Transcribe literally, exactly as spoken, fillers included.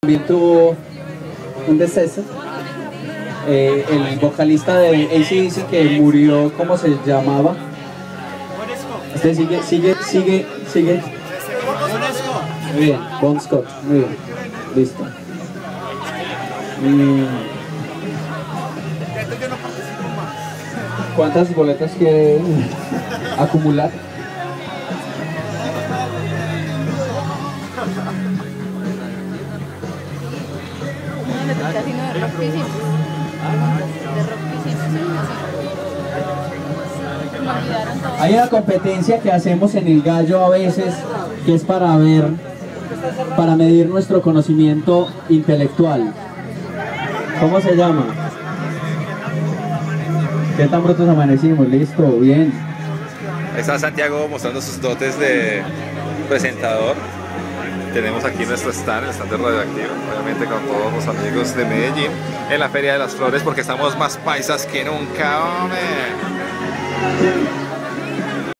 También tuvo un deceso, eh, el vocalista de A C D C que murió, ¿cómo se llamaba? Este sigue, sigue, sigue, sigue. Muy bien, Bon Scott, muy bien, listo. Mm. ¿Cuántas boletas quiere acumular? Hay una competencia que hacemos en el gallo a veces que es para ver, para medir nuestro conocimiento intelectual. ¿Cómo se llama? ¿Qué tan pronto amanecimos? Listo, bien. Está Santiago mostrando sus dotes de presentador. Tenemos aquí nuestro stand, el stand de Radioactivo, obviamente con todos los amigos de Medellín en la Feria de las Flores, porque estamos más paisas que nunca, hombre.